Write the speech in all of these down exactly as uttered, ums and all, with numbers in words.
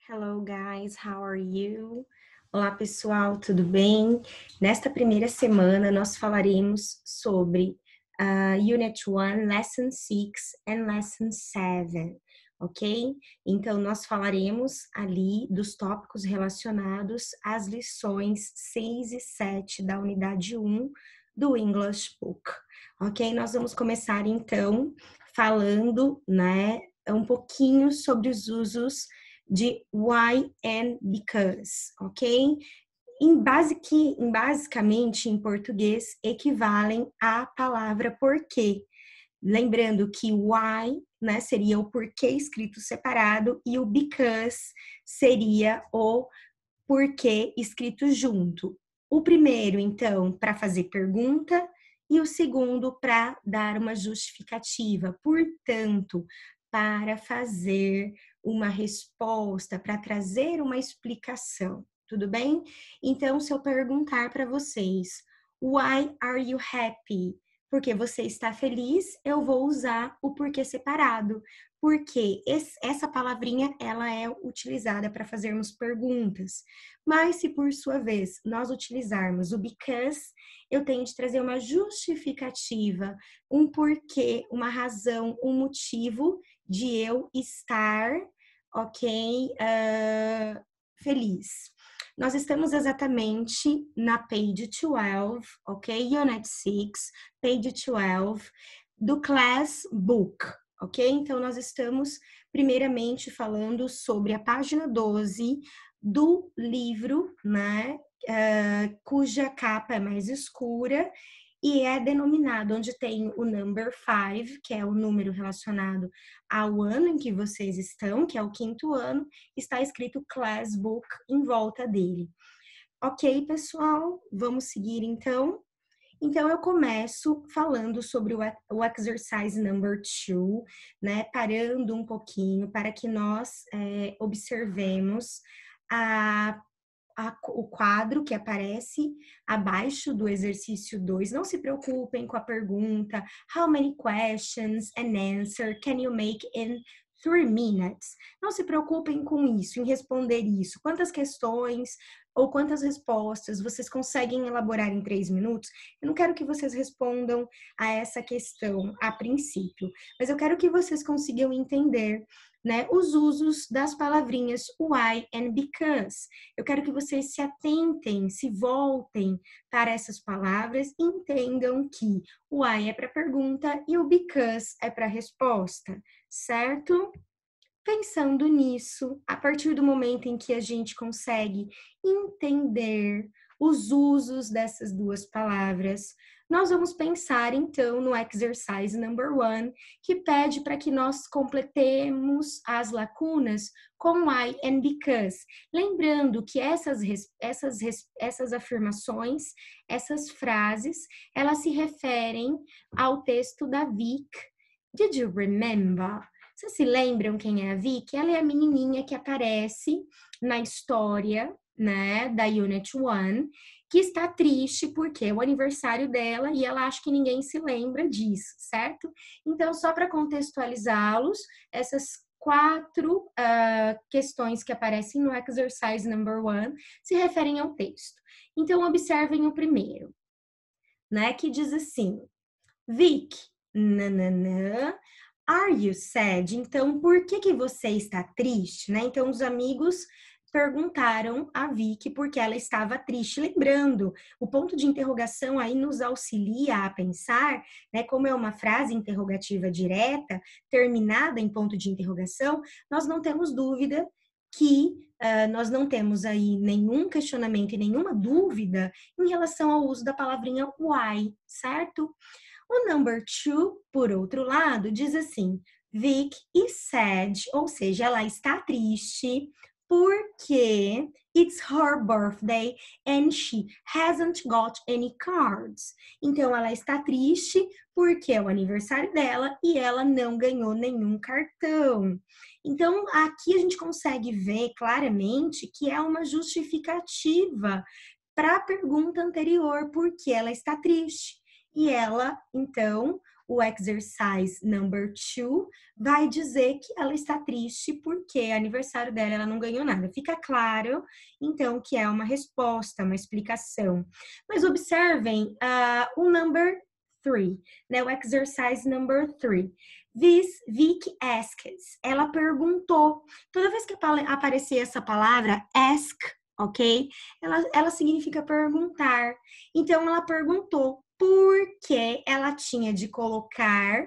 Hello guys, how are you? Olá pessoal, tudo bem? Nesta primeira semana nós falaremos sobre uh, Unit one, Lesson six and Lesson seven, ok? Então nós falaremos ali dos tópicos relacionados às lições seis e sete da unidade um do English Book, ok? Nós vamos começar então falando, né, um pouquinho sobre os usos de why and because, ok? Em, basic, em basicamente, em português, equivalem à palavra porquê. Lembrando que why, né, seria o porquê escrito separado e o because seria o porquê escrito junto. O primeiro, então, para fazer pergunta e o segundo para dar uma justificativa. Portanto, para fazer uma resposta, para trazer uma explicação, tudo bem? Então, se eu perguntar para vocês, why are you happy? Porque você está feliz, eu vou usar o porquê separado, porque esse, essa palavrinha, ela é utilizada para fazermos perguntas. Mas se por sua vez nós utilizarmos o because, eu tenho de trazer uma justificativa, um porquê, uma razão, um motivo de eu estar, ok, uh, feliz. Nós estamos exatamente na page doze, ok? Unit six, page doze, do Class Book, ok? Então, nós estamos primeiramente falando sobre a página doze do livro, né? Uh, cuja capa é mais escura e é denominado, onde tem o number five, que é o número relacionado ao ano em que vocês estão, que é o quinto ano, está escrito Class Book em volta dele. Ok, pessoal? Vamos seguir, então? Então, eu começo falando sobre o exercise number two, né? Parando um pouquinho para que nós é, observemos a A, o quadro que aparece abaixo do exercício dois. Não se preocupem com a pergunta how many questions and answer can you make in three minutes? Não se preocupem com isso, em responder isso. Quantas questões ou quantas respostas vocês conseguem elaborar em três minutos? Eu não quero que vocês respondam a essa questão a princípio, mas eu quero que vocês consigam entender, né, os usos das palavrinhas why and because. Eu quero que vocês se atentem, se voltem para essas palavras e entendam que o why é para pergunta e o because é para resposta, certo? Pensando nisso, a partir do momento em que a gente consegue entender os usos dessas duas palavras, nós vamos pensar então no exercise number one, que pede para que nós completemos as lacunas com why and because. Lembrando que essas, essas, essas afirmações, essas frases, elas se referem ao texto da Vic. Did you remember? Vocês se lembram quem é a Vicky? Ela é a menininha que aparece na história, né, da Unit one, que está triste porque é o aniversário dela e ela acha que ninguém se lembra disso, certo? Então, só para contextualizá-los, essas quatro uh, questões que aparecem no exercise number one se referem ao texto. Então, observem o primeiro, né, que diz assim, Vic, nananã, are you sad? Então, por que que você está triste, né? Então, os amigos perguntaram a Vicky por que ela estava triste. Lembrando, o ponto de interrogação aí nos auxilia a pensar, né? Como é uma frase interrogativa direta, terminada em ponto de interrogação, nós não temos dúvida que uh, nós não temos aí nenhum questionamento e nenhuma dúvida em relação ao uso da palavrinha why, certo? O number two, por outro lado, diz assim, Vic is sad, ou seja, ela está triste porque it's her birthday and she hasn't got any cards. Então, ela está triste porque é o aniversário dela e ela não ganhou nenhum cartão. Então, aqui a gente consegue ver claramente que é uma justificativa para a pergunta anterior, porque ela está triste. E ela, então, o exercise number two, vai dizer que ela está triste porque é aniversário dela, ela não ganhou nada. Fica claro, então, que é uma resposta, uma explicação. Mas observem uh, o number three, né? O exercise number three. This Vic asks. Ela perguntou. Toda vez que aparecer essa palavra, ask, ok? Ela, ela significa perguntar. Então, ela perguntou por que ela tinha de colocar,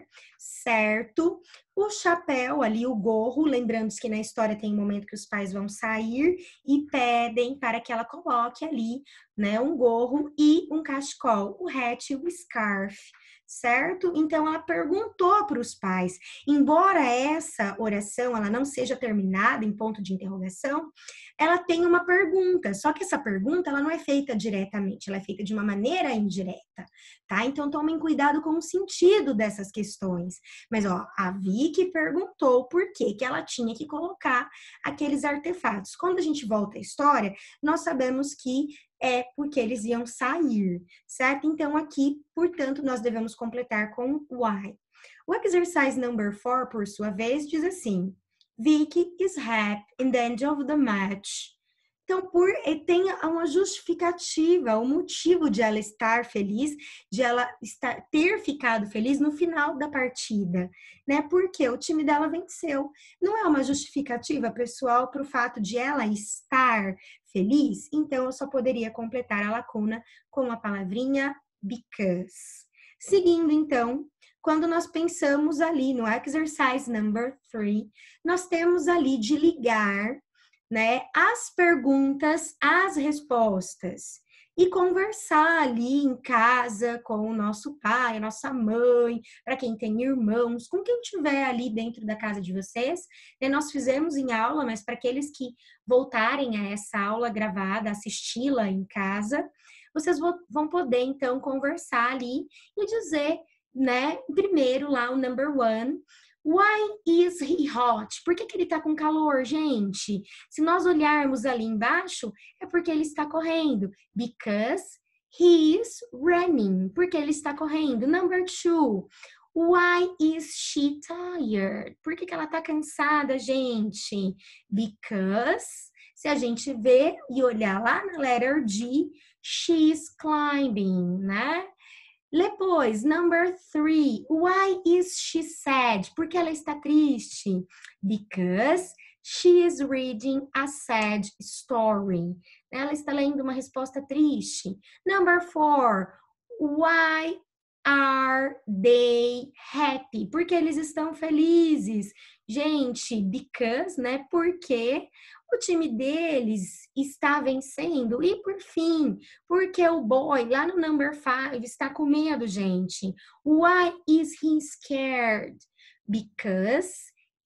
certo, o chapéu ali, o gorro. Lembrando que na história tem um momento que os pais vão sair e pedem para que ela coloque ali, né, um gorro e um cachecol, o hat e o scarf, certo? Então, ela perguntou para os pais. Embora essa oração ela não seja terminada em ponto de interrogação, ela tem uma pergunta. Só que essa pergunta ela não é feita diretamente, ela é feita de uma maneira indireta, tá? Então, tomem cuidado com o sentido dessas questões. Mas, ó, a Vicky perguntou por que que ela tinha que colocar aqueles artefatos. Quando a gente volta à história, nós sabemos que é porque eles iam sair, certo? Então, aqui, portanto, nós devemos completar com why. O exercise number four, por sua vez, diz assim: Vicky is happy in the end of the match. Então, por, tem uma justificativa, o um motivo de ela estar feliz, de ela estar, ter ficado feliz no final da partida, né? Porque o time dela venceu. Não é uma justificativa, pessoal, para o fato de ela estar feliz? Então, eu só poderia completar a lacuna com a palavrinha because. Seguindo, então, quando nós pensamos ali no exercise number three, nós temos ali de ligar, né, as perguntas às respostas e conversar ali em casa com o nosso pai, a nossa mãe, para quem tem irmãos, com quem tiver ali dentro da casa de vocês. E nós fizemos em aula, mas para aqueles que voltarem a essa aula gravada, assisti-la em casa, vocês vão poder então conversar ali e dizer, né, primeiro lá o number one. Why is he hot? Por que que ele tá com calor, gente? Se nós olharmos ali embaixo, é porque ele está correndo. Because he is running. Porque ele está correndo. Number two. Why is she tired? Por que que ela tá cansada, gente? Because, se a gente ver e olhar lá na letter D, she's climbing, né? Depois, number three, why is she sad? Por que ela está triste? Because she is reading a sad story. Ela está lendo uma resposta triste. Number four, why are they happy? Porque eles estão felizes. Gente, because, né? Porque o time deles está vencendo. E por fim, porque o boy lá no number five está com medo, gente. Why is he scared? Because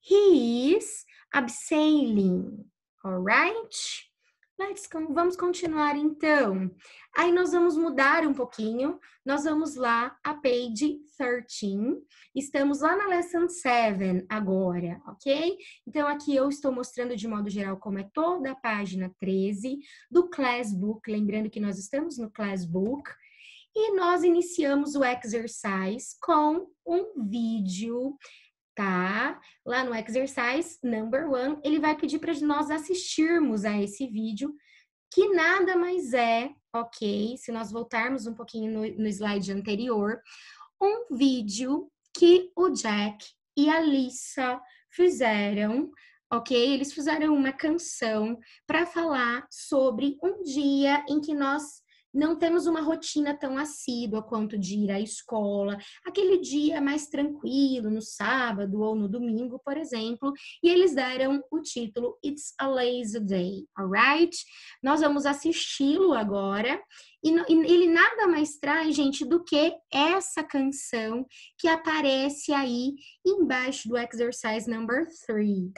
he is abseiling. Alright? Let's, vamos continuar então. Aí nós vamos mudar um pouquinho. Nós vamos lá a page thirteen. Estamos lá na lesson seven agora, ok? Então aqui eu estou mostrando de modo geral como é toda a página treze do Class Book. Lembrando que nós estamos no Class Book. E nós iniciamos o exercise com um vídeo, tá? Lá no exercise number one, ele vai pedir para nós assistirmos a esse vídeo, que nada mais é, ok? Se nós voltarmos um pouquinho no, no slide anterior, um vídeo que o Jack e a Lisa fizeram, ok? Eles fizeram uma canção para falar sobre um dia em que nós não temos uma rotina tão assídua quanto de ir à escola, aquele dia mais tranquilo, no sábado ou no domingo, por exemplo, e eles deram o título It's a Lazy Day, alright? Nós vamos assisti-lo agora, e ele nada mais traz, gente, do que essa canção que aparece aí embaixo do exercise number three.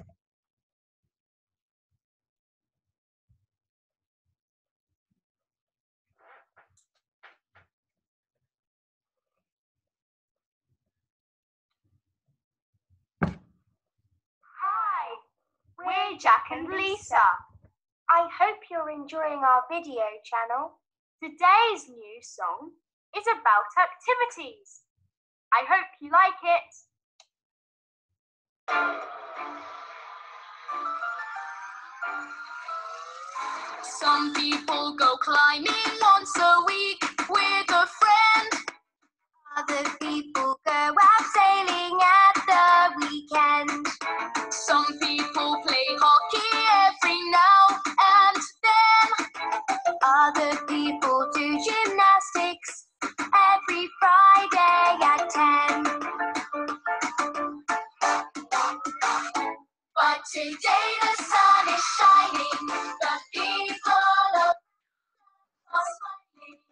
We're Jack and Lisa. I hope you're enjoying our video channel. Today's new song is about activities. I hope you like it. Some people go climbing once a week with a friend. Other people go out sailing at the weekend. Some people play hockey every now and then. Other people do gymnastics every Friday at ten. But today the sun is shining, the people are smiling.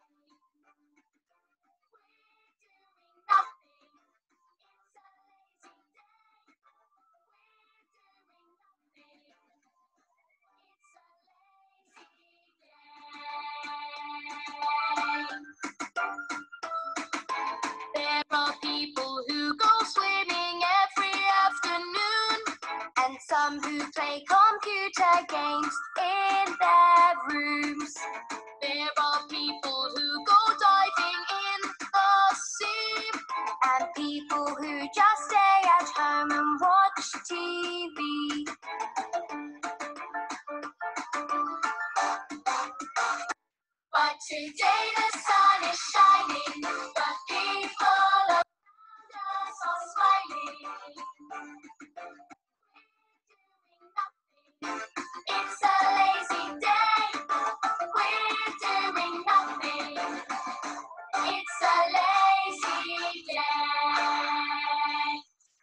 There are people who go swimming every afternoon, And some who play computer games in their rooms. there are people who go diving in the sea, And people who just stay at home and watch T V. but today the sun is shining, the people around us are smiling. It's a lazy day, we're doing nothing. It's a lazy day.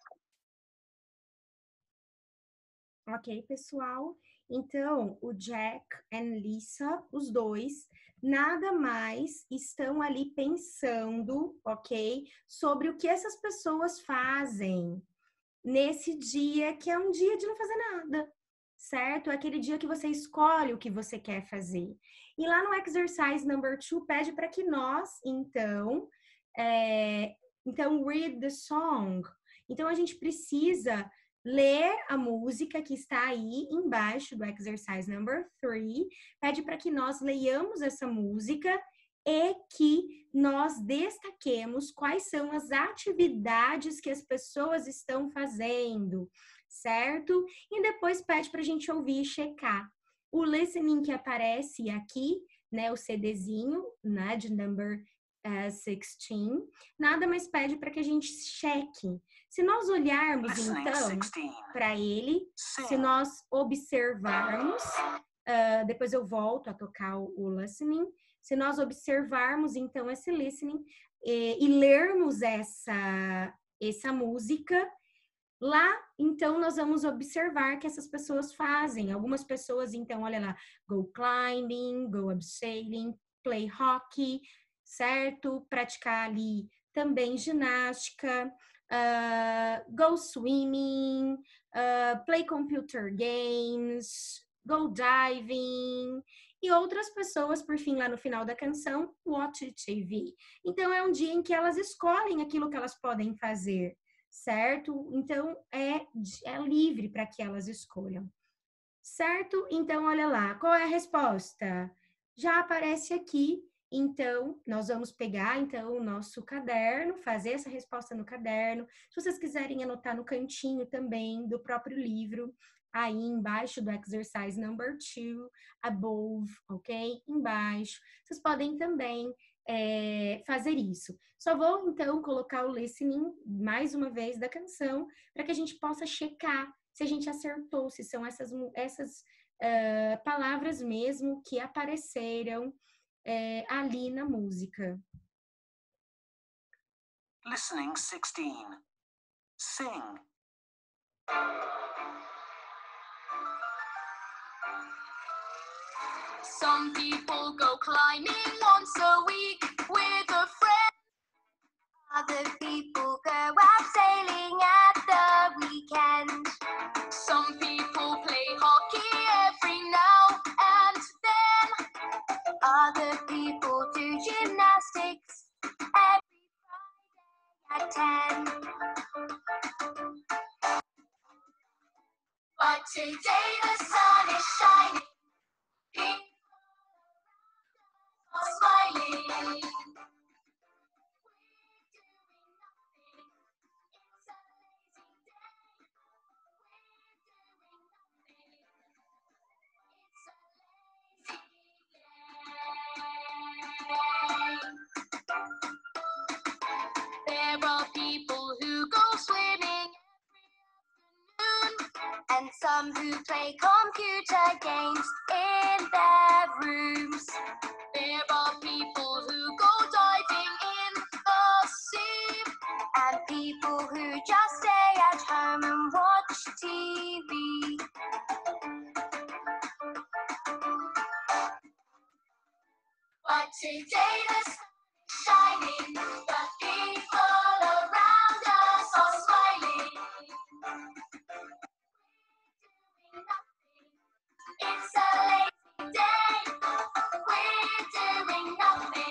Ok, pessoal? Então, o Jack e Lisa, os dois, nada mais estão ali pensando, ok? Sobre o que essas pessoas fazem nesse dia, que é um dia de não fazer nada, certo? É aquele dia que você escolhe o que você quer fazer. E lá no exercise number two, pede para que nós, então, é, então, read the song. Então, a gente precisa ler a música que está aí embaixo do exercise number three, pede para que nós leiamos essa música e que nós destaquemos quais são as atividades que as pessoas estão fazendo, certo? E depois pede para a gente ouvir e checar. O listening que aparece aqui, né, o CDzinho, né, de number uh, sixteen, nada mais pede para que a gente cheque. Se nós olharmos, Listening então, sixteen. para ele, Sing. se nós observarmos, uh, depois eu volto a tocar o, o listening, se nós observarmos, então, esse listening e, e lermos essa, essa música, lá, então, nós vamos observar que essas pessoas fazem. Algumas pessoas, então, olha lá, go climbing, go abseiling, play hockey, certo? Praticar ali também ginástica, uh, go swimming, uh, play computer games, go diving, e outras pessoas, por fim, lá no final da canção, watch T V. Então, é um dia em que elas escolhem aquilo que elas podem fazer, certo? Então, é, é livre para que elas escolham, certo? Então, olha lá, qual é a resposta? Já aparece aqui. Então, nós vamos pegar, então, o nosso caderno, fazer essa resposta no caderno. Se vocês quiserem anotar no cantinho também do próprio livro, aí embaixo do exercise number two, above, ok? Embaixo. Vocês podem também é, fazer isso. Só vou, então, colocar o listening, mais uma vez, da canção, para que a gente possa checar se a gente acertou, se são essas, essas uh, palavras mesmo que apareceram É, ali na música. Listening sixteen. Sing. Some people go climbing once a week with a friend. Other people go out sailing at the weekend. Some people play hockey every now and then. Other people do gymnastics every Friday at ten. But today the sun is shining. People are smiling. people who go swimming every afternoon. And some who play computer games in their rooms. There are people who go diving in the sea. And people who just stay at home and watch T V. But today the sun is shining, the people around us are smiling. It's a lazy day, we're doing nothing.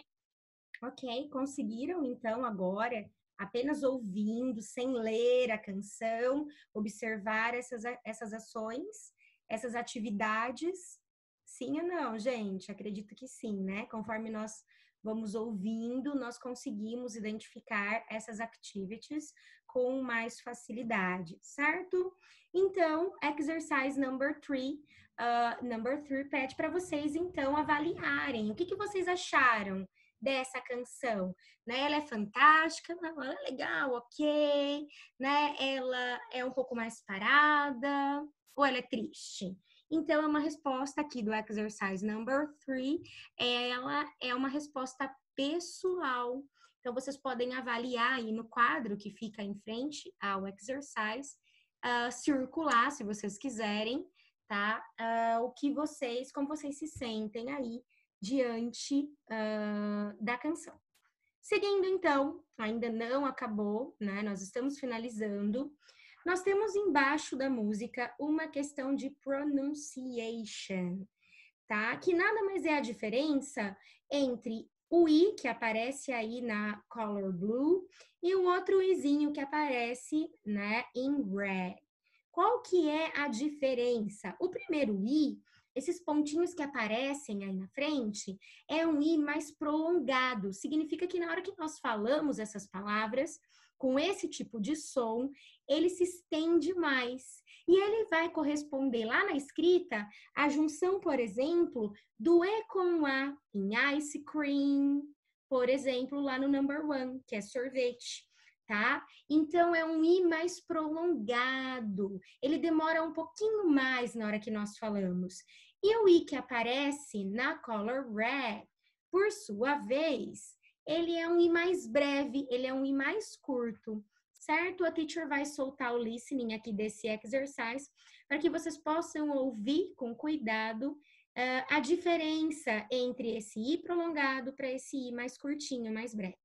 Ok, conseguiram então agora, apenas ouvindo, sem ler a canção, observar essas, essas ações, essas atividades? Sim ou não, gente? Acredito que sim, né? Conforme nós vamos ouvindo, nós conseguimos identificar essas activities com mais facilidade, certo? Então, exercise number three, uh, number three pede para vocês, então, avaliarem. O que, que vocês acharam dessa canção? Né? Ela é fantástica, ela é legal, ok, né? Ela é um pouco mais parada, ou ela é triste? Então, é uma resposta aqui do exercise number three, ela é uma resposta pessoal. Então, vocês podem avaliar aí no quadro que fica em frente ao exercise, uh, circular, se vocês quiserem, tá? Uh, o que vocês, como vocês se sentem aí diante uh, da canção. Seguindo, então, ainda não acabou, né? Nós estamos finalizando. Nós temos embaixo da música uma questão de pronunciation, tá? Que nada mais é a diferença entre o I, que aparece aí na color blue, e o outro Izinho que aparece, né, em red. Qual que é a diferença? O primeiro I, esses pontinhos que aparecem aí na frente, é um I mais prolongado. Significa que na hora que nós falamos essas palavras, com esse tipo de som, ele se estende mais. E ele vai corresponder lá na escrita à junção, por exemplo, do E com A em ice cream, por exemplo, lá no number one, que é sorvete, tá? Então, é um I mais prolongado. Ele demora um pouquinho mais na hora que nós falamos. E o I que aparece na color red, por sua vez, ele é um I mais breve, ele é um I mais curto, certo? A teacher vai soltar o listening aqui desse exercise para que vocês possam ouvir com cuidado uh, a diferença entre esse I prolongado para esse I mais curtinho, mais breve.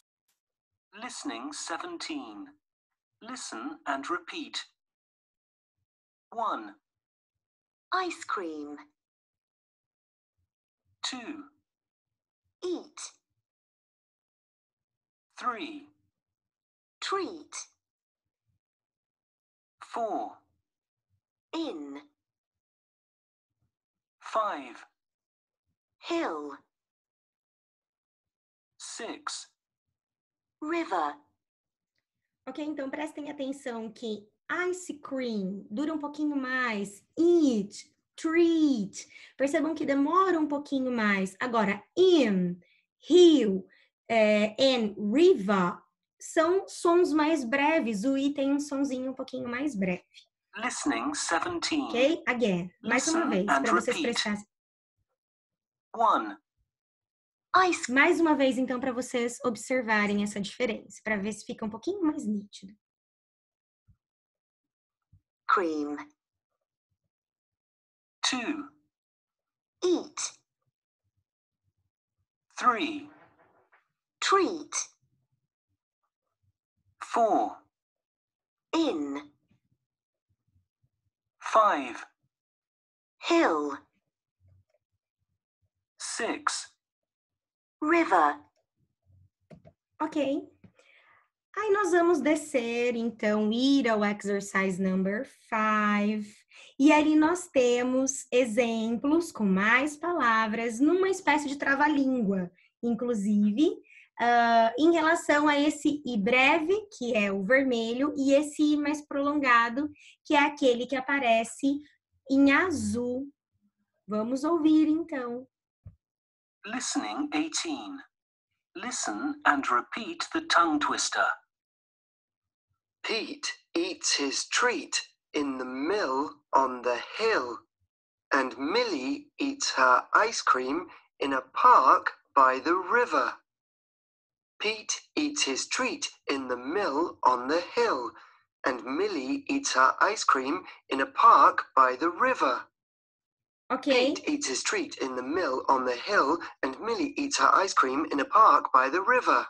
Listening seventeen. Listen and repeat. One, Ice cream. two, Eat. three, Treat. four, In. five, Hill. six, River. Ok, então prestem atenção que ice cream dura um pouquinho mais, eat, treat, percebam que demora um pouquinho mais. Agora, in, hill, é, and river são sons mais breves, o I tem um sonzinho um pouquinho mais breve. Listening seventeen. Ok? Again, mais uma vez, para vocês prestarem. One, Ice Mais uma vez, então, para vocês observarem essa diferença, para ver se fica um pouquinho mais nítido. cream. two, Eat. three, Treat. four, In. five, Hill. six, River. Ok. Aí nós vamos descer, então, ir ao exercise number five. E ali nós temos exemplos com mais palavras numa espécie de trava-língua, inclusive, uh, em relação a esse I breve, que é o vermelho, e esse I mais prolongado, que é aquele que aparece em azul. Vamos ouvir, então. Listening eighteen. Listen and repeat the tongue twister. Pete eats his treat in the mill on the hill, and Millie eats her ice cream in a park by the river. Pete eats his treat in the mill on the hill, and Millie eats her ice cream in a park by the river. Ok? Pete eats his treat in the mill on the hill, and Millie eats her ice cream in a park by the river.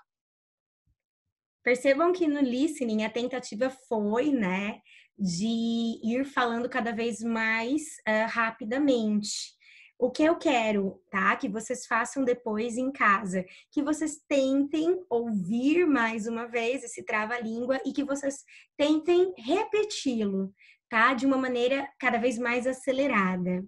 Percebam que no listening a tentativa foi, né, de ir falando cada vez mais uh, rapidamente. O que eu quero, tá, que vocês façam depois em casa, que vocês tentem ouvir mais uma vez esse trava-língua e que vocês tentem repeti-lo, tá, de uma maneira cada vez mais acelerada.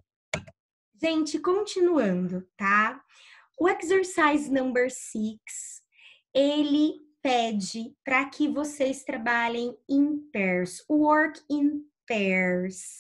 Gente, continuando, tá? O exercise number six, ele pede para que vocês trabalhem em pairs, work in pairs.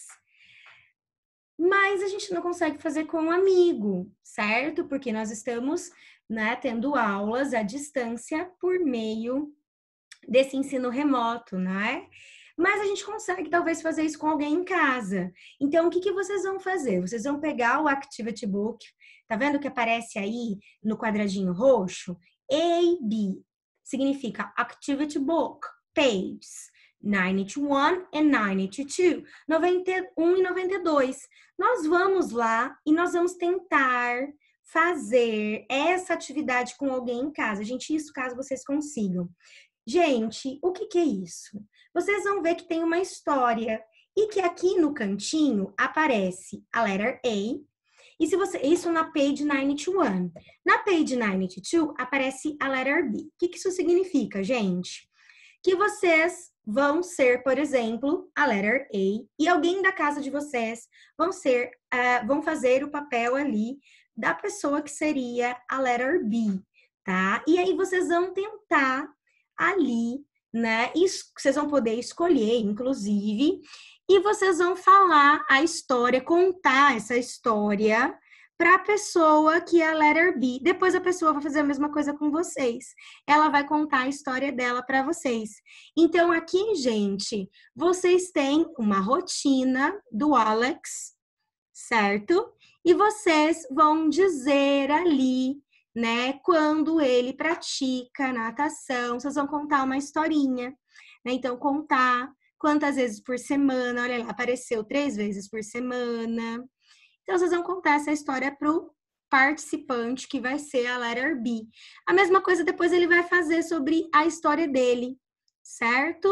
Mas a gente não consegue fazer com um amigo, certo? Porque nós estamos, né, tendo aulas à distância por meio desse ensino remoto, né? Mas a gente consegue talvez fazer isso com alguém em casa. Então, o que, que vocês vão fazer? Vocês vão pegar o Activity Book, tá vendo que aparece aí no quadradinho roxo? A B significa Activity Book, pages noventa e um and noventa e dois, noventa e um e noventa e dois. Nós vamos lá e nós vamos tentar fazer essa atividade com alguém em casa. Gente, isso caso vocês consigam. Gente, o que, que é isso? Vocês vão ver que tem uma história e que aqui no cantinho aparece a letter A. E se você, isso na page noventa e um. Na page noventa e dois aparece a letter B. O que, que isso significa, gente? Que vocês vão ser, por exemplo, a letter A e alguém da casa de vocês vão ser, uh, vão fazer o papel ali da pessoa que seria a letter B, tá? E aí vocês vão tentar ali, né? E vocês vão poder escolher, inclusive, e vocês vão falar a história, contar essa história para a pessoa que é a letter B. Depois a pessoa vai fazer a mesma coisa com vocês. Ela vai contar a história dela para vocês. Então, aqui, gente, vocês têm uma rotina do Alex, certo? E vocês vão dizer ali, né, quando ele pratica natação, vocês vão contar uma historinha, né? Então, contar quantas vezes por semana, olha lá, apareceu três vezes por semana. Então, vocês vão contar essa história para o participante, que vai ser a letter B. A mesma coisa depois ele vai fazer sobre a história dele, certo?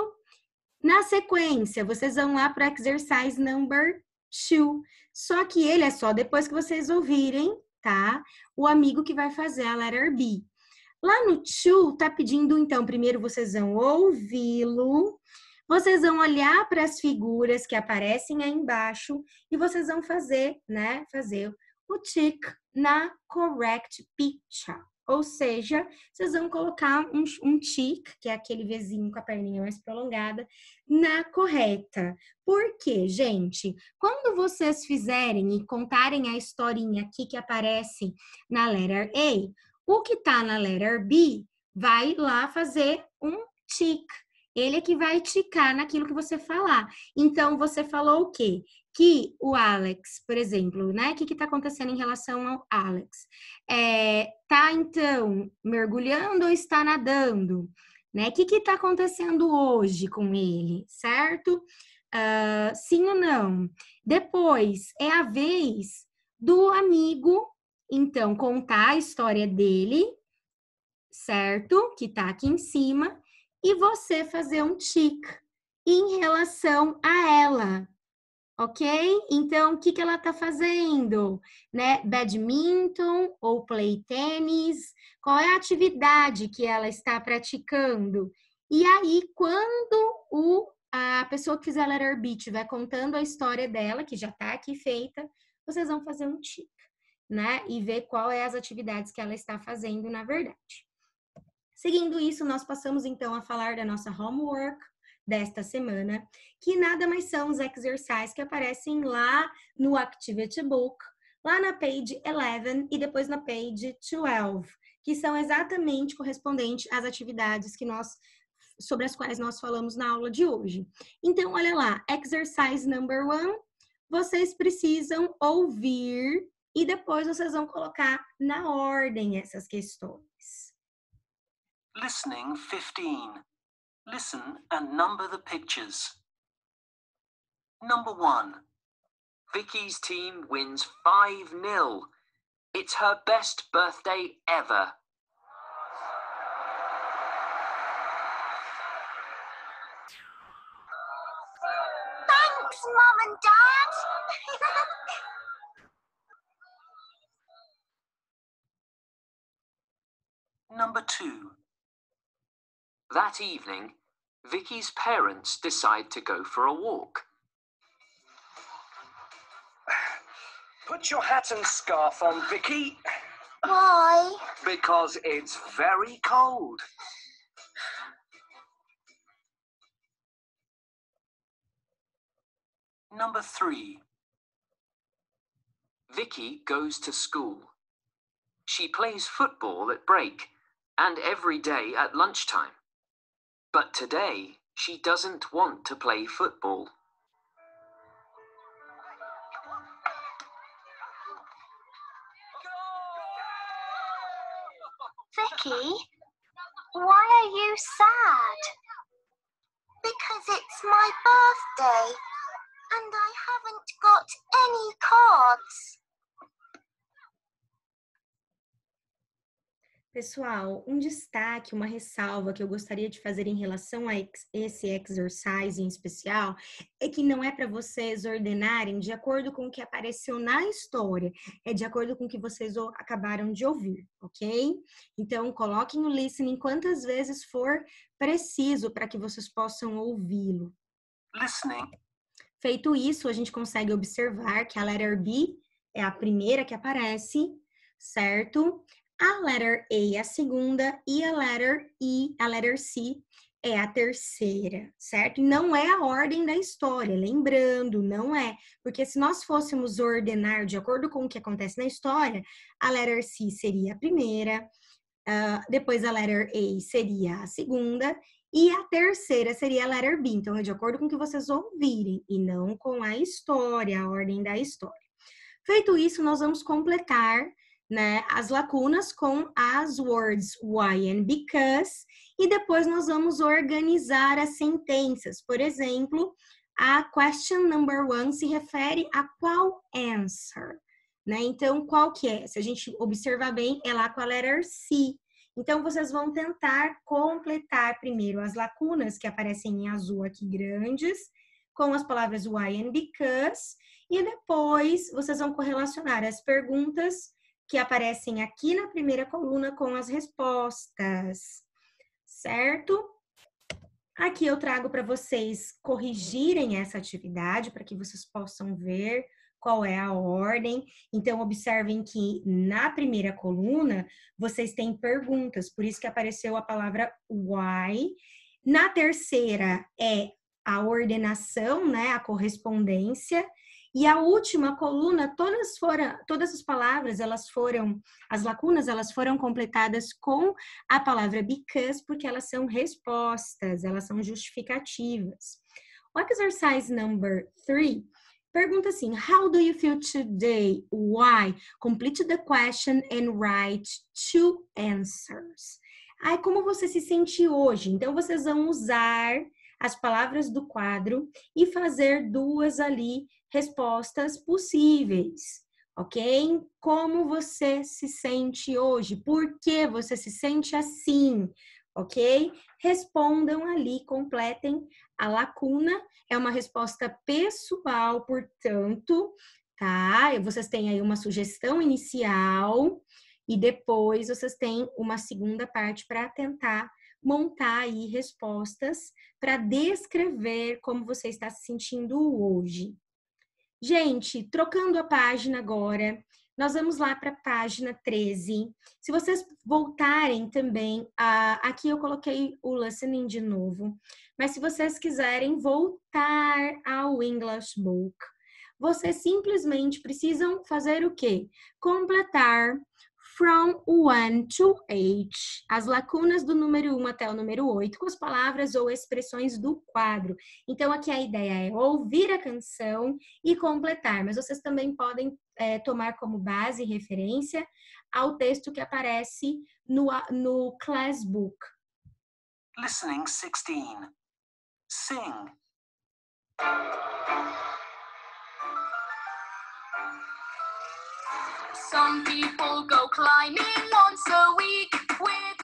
Na sequência, vocês vão lá para o exercise number two. Só que ele é só depois que vocês ouvirem, tá? O amigo que vai fazer a letter B. Lá no two, tá pedindo, então, primeiro vocês vão ouvi-lo. Vocês vão olhar para as figuras que aparecem aí embaixo e vocês vão fazer, né, fazer o tick na correct picture. Ou seja, vocês vão colocar um, um tick, que é aquele Vzinho com a perninha mais prolongada, na correta. Por quê, gente? Quando vocês fizerem e contarem a historinha aqui que aparece na letter A, o que tá na letter B vai lá fazer um tick. Ele é que vai ticar naquilo que você falar. Então, você falou o quê? Que o Alex, por exemplo, né? O que está acontecendo em relação ao Alex? É, tá, então, mergulhando ou está nadando? Né? O que está acontecendo hoje com ele, certo? Uh, sim ou não? Depois, é a vez do amigo, então, contar a história dele, certo? Que está aqui em cima. E você fazer um tick em relação a ela, ok? Então, o que, que ela está fazendo? Né? Badminton ou play tênis? Qual é a atividade que ela está praticando? E aí, quando o, a pessoa que fizer a letter B estiver contando a história dela, que já está aqui feita, vocês vão fazer um tick, né? E ver qual é as atividades que ela está fazendo, na verdade. Seguindo isso, nós passamos então a falar da nossa homework desta semana, que nada mais são os exercises que aparecem lá no Activity Book, lá na page eleven e depois na page twelve, que são exatamente correspondentes às atividades que nós sobre as quais nós falamos na aula de hoje. Então, olha lá, exercise number one, vocês precisam ouvir e depois vocês vão colocar na ordem essas questões. Listening fifteen. Listen and number the pictures. Number one. Vicky's team wins five nil. It's her best birthday ever. Thanks, Mum and Dad. Number two. That evening, Vicky's parents decide to go for a walk. Put your hat and scarf on, Vicky, Why? because it's very cold. Number three. Vicky goes to school. She plays football at break and every day at lunchtime. But today, she doesn't want to play football. Vicky, why are you sad? Because it's my birthday and I haven't got any cards. Pessoal, um destaque, uma ressalva que eu gostaria de fazer em relação a ex- esse exercise em especial é que não é para vocês ordenarem de acordo com o que apareceu na história, é de acordo com o que vocês o- acabaram de ouvir, ok? Então, coloquem o listening quantas vezes for preciso para que vocês possam ouvi-lo. Listening. Feito isso, a gente consegue observar que a letter B é a primeira que aparece, certo? A letter A é a segunda e a letter E, a letter C, é a terceira, certo? E não é a ordem da história, lembrando, não é. Porque se nós fôssemos ordenar de acordo com o que acontece na história, a letter C seria a primeira, uh, depois a letter A seria a segunda e a terceira seria a letter B. Então, é de acordo com o que vocês ouvirem e não com a história, a ordem da história. Feito isso, nós vamos completar, né, as lacunas com as words why and because, e depois nós vamos organizar as sentenças. Por exemplo, a question number one se refere a qual answer, né? Então, qual que é? Se a gente observar bem, é lá com a letter C. Então, vocês vão tentar completar primeiro as lacunas que aparecem em azul aqui grandes, com as palavras why and because, e depois vocês vão correlacionar as perguntas que aparecem aqui na primeira coluna com as respostas, certo? Aqui eu trago para vocês corrigirem essa atividade, para que vocês possam ver qual é a ordem. Então, observem que na primeira coluna, vocês têm perguntas, por isso que apareceu a palavra why. Na terceira é a ordenação, né, a correspondência. E a última coluna, todas foram, todas as palavras, elas foram, as lacunas, elas foram completadas com a palavra because, porque elas são respostas, elas são justificativas. O exercise number three pergunta assim, how do you feel today? Why? Complete the question and write two answers. Ai, como você se sente hoje? Então, vocês vão usar as palavras do quadro e fazer duas ali respostas possíveis, ok? Como você se sente hoje? Por que você se sente assim, ok? Respondam ali, completem a lacuna. É uma resposta pessoal, portanto, tá? Vocês têm aí uma sugestão inicial e depois vocês têm uma segunda parte para tentar montar aí respostas para descrever como você está se sentindo hoje. Gente, trocando a página agora, nós vamos lá para a página treze. Se vocês voltarem também, a, aqui eu coloquei o listening de novo, mas se vocês quiserem voltar ao English Book, vocês simplesmente precisam fazer o quê? Completar From one to eight. As lacunas do número um até o número oito, com as palavras ou expressões do quadro. Então, aqui a ideia é ouvir a canção e completar, mas vocês também podem é, tomar como base e referência ao texto que aparece no, no class book. Listening sixteen. Sing. Some people go climbing once a week with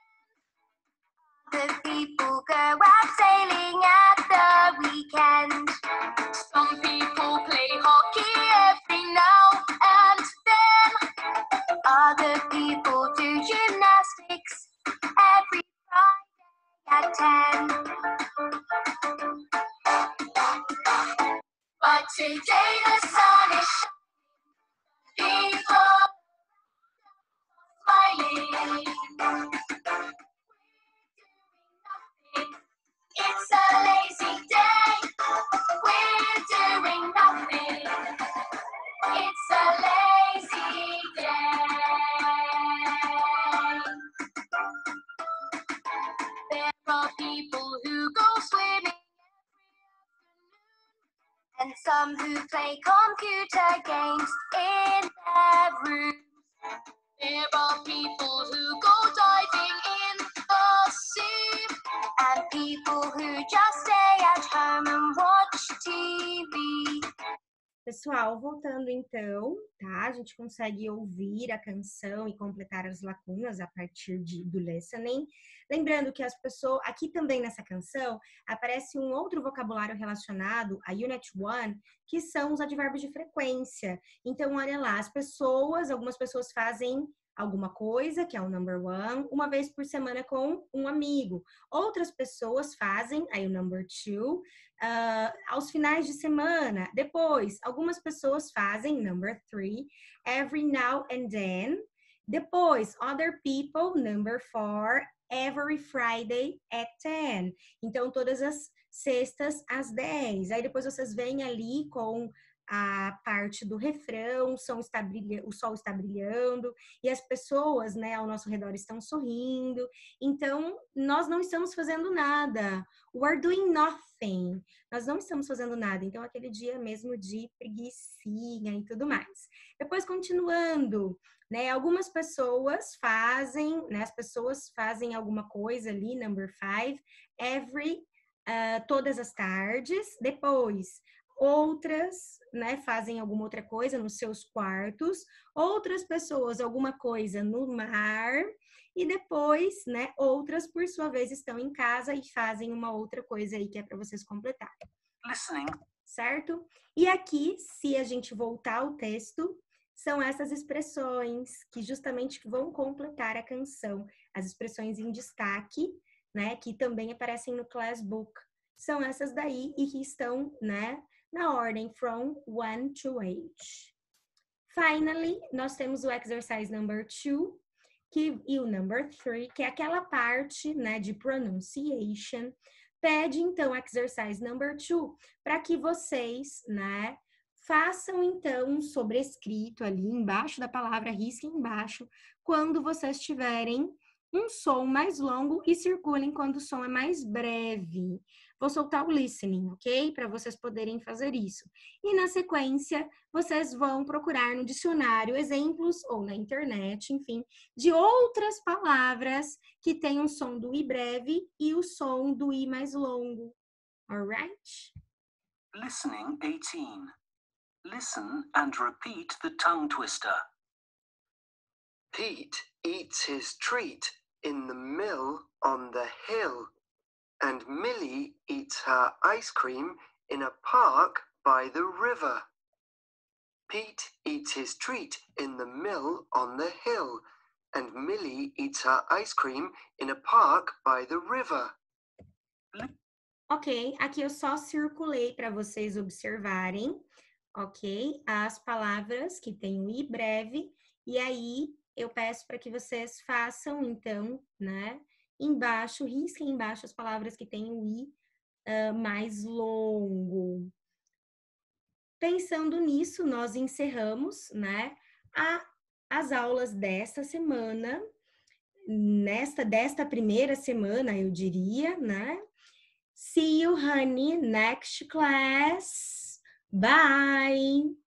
The people go out sailing at the weekend. some people play hockey every now and then. Other people do gymnastics every Friday at ten. But today the sun is shining, people smiling. It's a lazy day, we're doing nothing. It's a lazy day. There are people who go swimming And some who play computer games in their rooms. There are people who go diving in the sea. And people who just stay at home and watch T V. Pessoal, voltando então, tá? A gente consegue ouvir a canção e completar as lacunas a partir de, do listening. Lembrando que as pessoas, aqui também nessa canção, aparece um outro vocabulário relacionado a Unit one, que são os advérbios de frequência. Então, olha lá, as pessoas, algumas pessoas fazem alguma coisa, que é o number one, uma vez por semana com um amigo. Outras pessoas fazem, aí o number two, uh, aos finais de semana. Depois, algumas pessoas fazem, number three, every now and then. Depois, other people, number four, every Friday at ten. Então, todas as sextas às dez. Aí depois vocês vêm ali com a parte do refrão, o, som está brilha, o sol está brilhando e as pessoas, né, ao nosso redor estão sorrindo. Então, nós não estamos fazendo nada. We're doing nothing. Nós não estamos fazendo nada. Então, aquele dia mesmo de preguicinha e tudo mais. Depois, continuando, né, algumas pessoas fazem, né, as pessoas fazem alguma coisa ali, number five, every, uh, todas as tardes. Depois, outras, né, fazem alguma outra coisa nos seus quartos, outras pessoas alguma coisa no mar, e depois, né, outras, por sua vez, estão em casa e fazem uma outra coisa aí que é para vocês completarem. Listening. Certo? E aqui, se a gente voltar ao texto, são essas expressões que justamente vão completar a canção, as expressões em destaque, né, que também aparecem no class book. São essas daí e que estão, né, na ordem from one to eight. Finally, nós temos o exercise number two que, e o number three, que é aquela parte, né, de pronunciation. Pede, então, exercise number two para que vocês, né, façam, então, um sobrescrito ali embaixo da palavra, risquem embaixo, quando vocês tiverem um som mais longo e circulem quando o som é mais breve. Vou soltar o listening, ok? Para vocês poderem fazer isso. E na sequência, vocês vão procurar no dicionário exemplos ou na internet, enfim, de outras palavras que têm o som do i breve e o som do i mais longo. Alright? Listening eighteen. Listen and repeat the tongue twister. Pete eats his treat in the mill on the hill, and Millie eats her ice cream in a park by the river. Pete eats his treat in the mill on the hill, and Millie eats her ice cream in a park by the river. Ok, aqui eu só circulei para vocês observarem, ok? As palavras que têm o i breve, e aí eu peço para que vocês façam, então, né, embaixo, risquem embaixo as palavras que têm o i uh, mais longo. Pensando nisso, nós encerramos, né, a as aulas desta semana, nesta desta primeira semana, eu diria, né? See you, honey, next class. Bye!